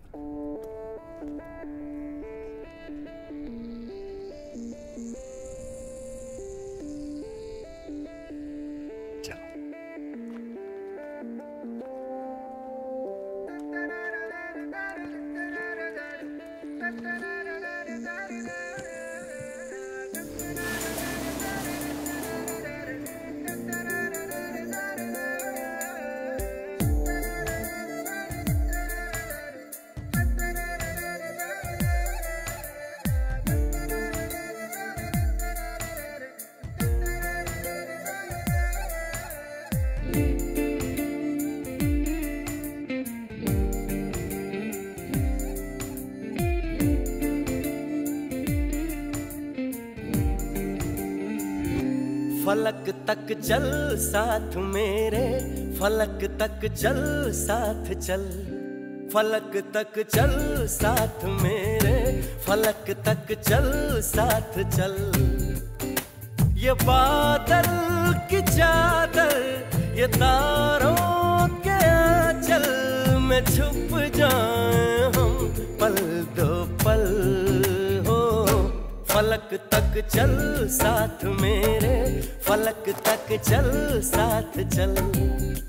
फलक तक चल साथ मेरे, फलक तक चल साथ चल, फलक तक चल साथ मेरे, फलक तक चल साथ चल। ये बादल की चादर, ये तारों के आंचल में छुप जाए हम पल दो पल हो। फलक तक चल साथ मेरे, फलक तक चल साथ चल।